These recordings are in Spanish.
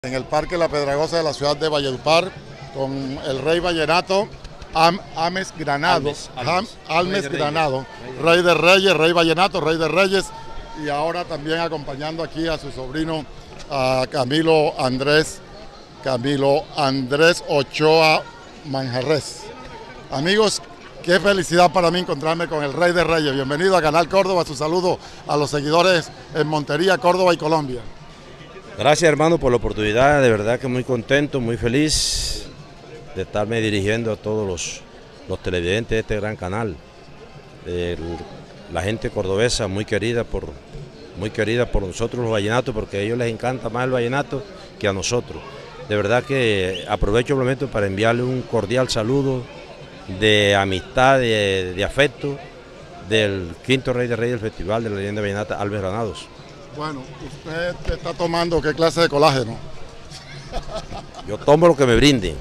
En el Parque La Pedregosa de la ciudad de Valledupar, con el rey vallenato Almes Granado, Almes Granado, rey de reyes, rey vallenato, rey de reyes, y ahora también acompañando aquí a su sobrino, a Camilo Andrés Ochoa Manjarres. Amigos, qué felicidad para mí encontrarme con el rey de reyes. Bienvenido a Canal Córdoba, su saludo a los seguidores en Montería, Córdoba y Colombia. Gracias, hermano, por la oportunidad, de verdad que muy contento, muy feliz de estarme dirigiendo a todos los televidentes de este gran canal. La gente cordobesa muy querida por nosotros los vallenatos, porque a ellos les encanta más el vallenato que a nosotros. De verdad que aprovecho el momento para enviarle un cordial saludo de amistad, de afecto, del quinto rey de reyes del Festival de la Leyenda Vallenata, Almes Granados. Bueno, ¿usted está tomando qué clase de colágeno? Yo tomo lo que me brinden.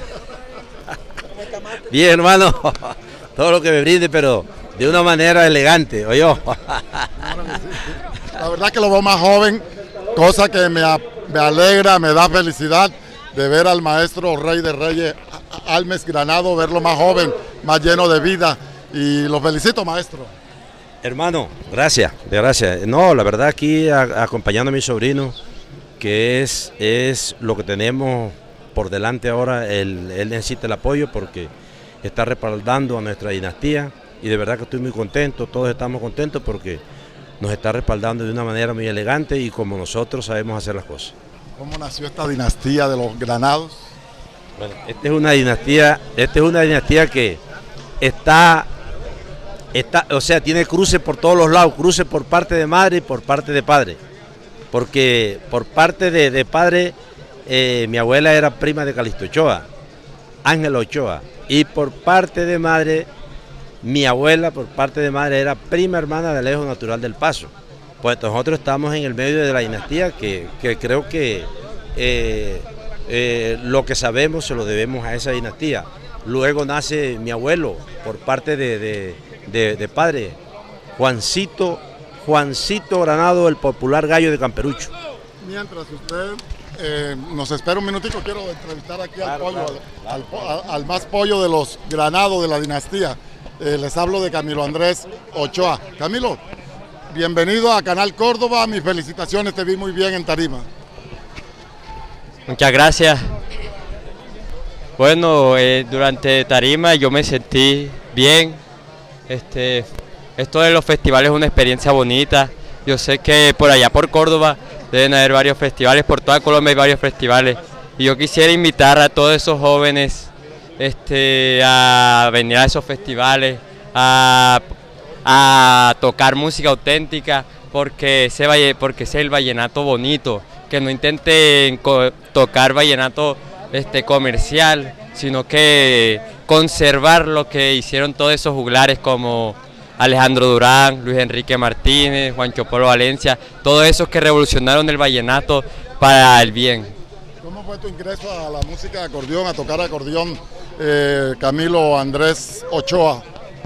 Bien, hermano, todo lo que me brinde, pero de una manera elegante, ¿o yo? La verdad que lo veo más joven, cosa que me alegra, me da felicidad de ver al maestro rey de reyes, Almes Granado, verlo más joven, más lleno de vida, y lo felicito, maestro. Hermano, gracias. No, la verdad aquí acompañando a mi sobrino, que es lo que tenemos por delante ahora. Él necesita el apoyo porque está respaldando a nuestra dinastía y de verdad que estoy muy contento, todos estamos contentos porque nos está respaldando de una manera muy elegante y como nosotros sabemos hacer las cosas. ¿Cómo nació esta dinastía de los Granados? Bueno, esta es una dinastía que o sea, tiene cruces por todos los lados, cruces por parte de madre y por parte de padre. Porque por parte de padre, mi abuela era prima de Calixto Ochoa, Ángela Ochoa. Y por parte de madre, mi abuela, por parte de madre, era prima hermana de Alejo Natural del Paso. Pues nosotros estamos en el medio de la dinastía que creo que lo que sabemos se lo debemos a esa dinastía. Luego nace mi abuelo, por parte de padre, Juancito Granado, el popular gallo de Camperucho. Mientras usted nos espera un minutico, quiero entrevistar aquí al pollo, al más pollo de los Granados de la dinastía. Les hablo de Camilo Andrés Ochoa. Camilo, bienvenido a Canal Córdoba, mis felicitaciones, te vi muy bien en tarima. Muchas gracias. Bueno, durante tarima yo me sentí bien. Esto de los festivales es una experiencia bonita. Yo sé que por allá por Córdoba deben haber varios festivales, por toda Colombia hay varios festivales. Y yo quisiera invitar a todos esos jóvenes a venir a esos festivales, a tocar música auténtica, porque ese es el vallenato bonito, que no intenten tocar vallenato comercial, sino que conservar lo que hicieron todos esos juglares como Alejandro Durán, Luis Enrique Martínez, Juancho Polo Valencia, todos esos que revolucionaron el vallenato para el bien. ¿Cómo fue tu ingreso a la música de acordeón, a tocar acordeón, Camilo Andrés Ochoa?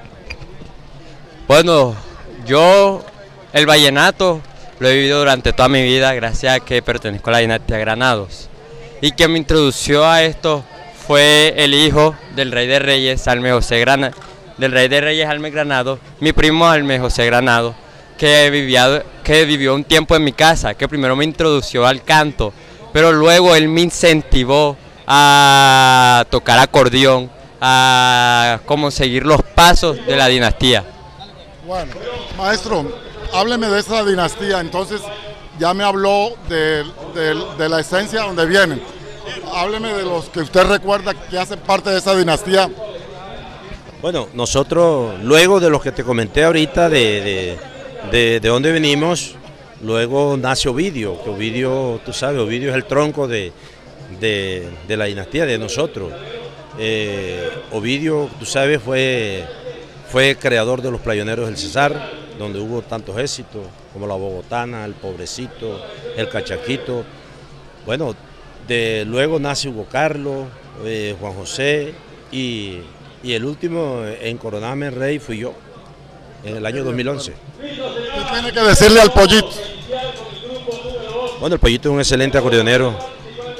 Bueno, yo el vallenato lo he vivido durante toda mi vida gracias a que pertenezco a la dinastía Granados. Y quien me introdució a esto fue el hijo del rey de reyes, Almes Granado, mi primo Almes José Granado, que vivió un tiempo en mi casa, que primero me introdució al canto, pero luego él me incentivó a tocar acordeón, a cómo seguir los pasos de la dinastía. Bueno, maestro, hábleme de esa dinastía, entonces ya me habló de la esencia donde vienen. Hábleme de los que usted recuerda que hacen parte de esa dinastía. Bueno, nosotros, luego de los que te comenté ahorita, de dónde venimos, luego nace Ovidio, que Ovidio, tú sabes, Ovidio es el tronco de la dinastía de nosotros. Ovidio, tú sabes, fue creador de los Playoneros del Cesar, donde hubo tantos éxitos, como la Bogotana, el Pobrecito, el Cachaquito. Bueno, luego nace Hugo Carlos, Juan José y el último en coronarme rey fui yo, en el año 2011. ¿Qué tiene que decirle al Pollito? Bueno, el Pollito es un excelente acordeonero,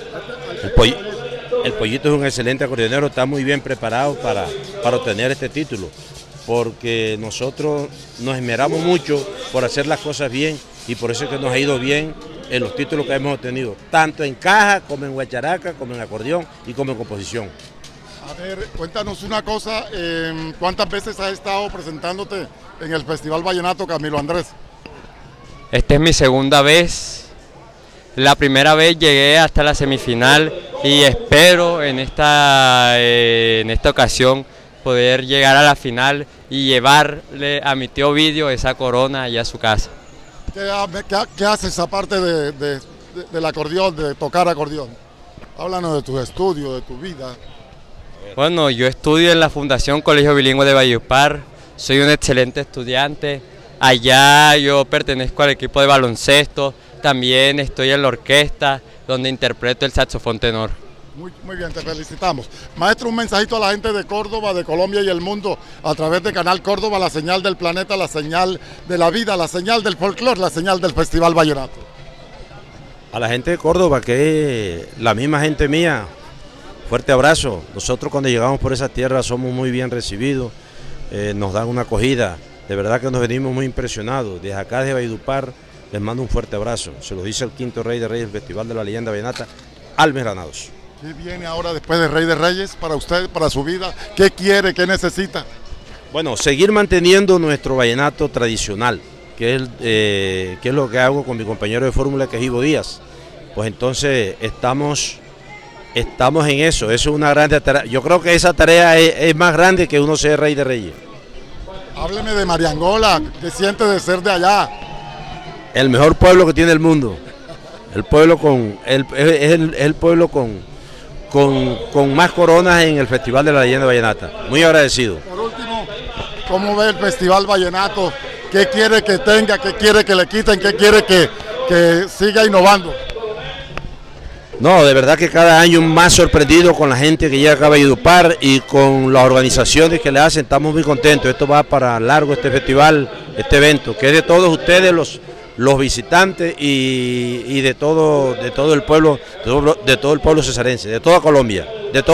El Pollito es un excelente acordeonero, está muy bien preparado para obtener este título, porque nosotros nos esmeramos mucho por hacer las cosas bien y por eso es que nos ha ido bien en los títulos que hemos obtenido, tanto en caja, como en guacharaca, como en acordeón y como en composición. A ver, cuéntanos una cosa, ¿cuántas veces has estado presentándote en el Festival Vallenato Camilo Andrés? Esta es mi segunda vez. La primera vez llegué hasta la semifinal y espero en esta ocasión poder llegar a la final y llevarle a mi tío Ovidio esa corona allá a su casa. ¿Qué haces aparte del acordeón, de tocar acordeón? Háblanos de tus estudios, de tu vida. Bueno, yo estudio en la Fundación Colegio Bilingüe de Valledupar, soy un excelente estudiante. Allá yo pertenezco al equipo de baloncesto, también estoy en la orquesta donde interpreto el saxofón tenor. Muy bien, te felicitamos. Maestro, un mensajito a la gente de Córdoba, de Colombia y el mundo a través de Canal Córdoba, la señal del planeta, la señal de la vida, la señal del folclore, la señal del Festival Vallenato. A la gente de Córdoba, que es la misma gente mía, fuerte abrazo. Nosotros cuando llegamos por esa tierra somos muy bien recibidos, nos dan una acogida. De verdad que nos venimos muy impresionados. Desde acá de Valledupar les mando un fuerte abrazo. Se lo dice el quinto Rey de Reyes del Festival de la Leyenda Vallenata, Alves Granados. ¿Qué viene ahora después de Rey de Reyes para usted, para su vida? ¿Qué quiere, qué necesita? Bueno, seguir manteniendo nuestro vallenato tradicional, que es lo que hago con mi compañero de fórmula, que es Ivo Díaz. Pues entonces estamos en eso. Eso es una grande tarea. Yo creo que esa tarea es más grande que uno ser Rey de Reyes. Hábleme de Mariangola, ¿qué siente de ser de allá? El mejor pueblo que tiene el mundo. El pueblo es el pueblo con más coronas en el Festival de la Leyenda Vallenata. Muy agradecido. Por último, ¿cómo ve el Festival Vallenato? ¿Qué quiere que tenga? ¿Qué quiere que le quiten? ¿Qué quiere que siga innovando? No, de verdad que cada año más sorprendido con la gente que llega acá a Valledupar y con las organizaciones que le hacen. Estamos muy contentos. Esto va para largo, este festival, este evento, que es de todos ustedes los visitantes y de todo el pueblo, de todo el pueblo cesarense, de toda Colombia, de todo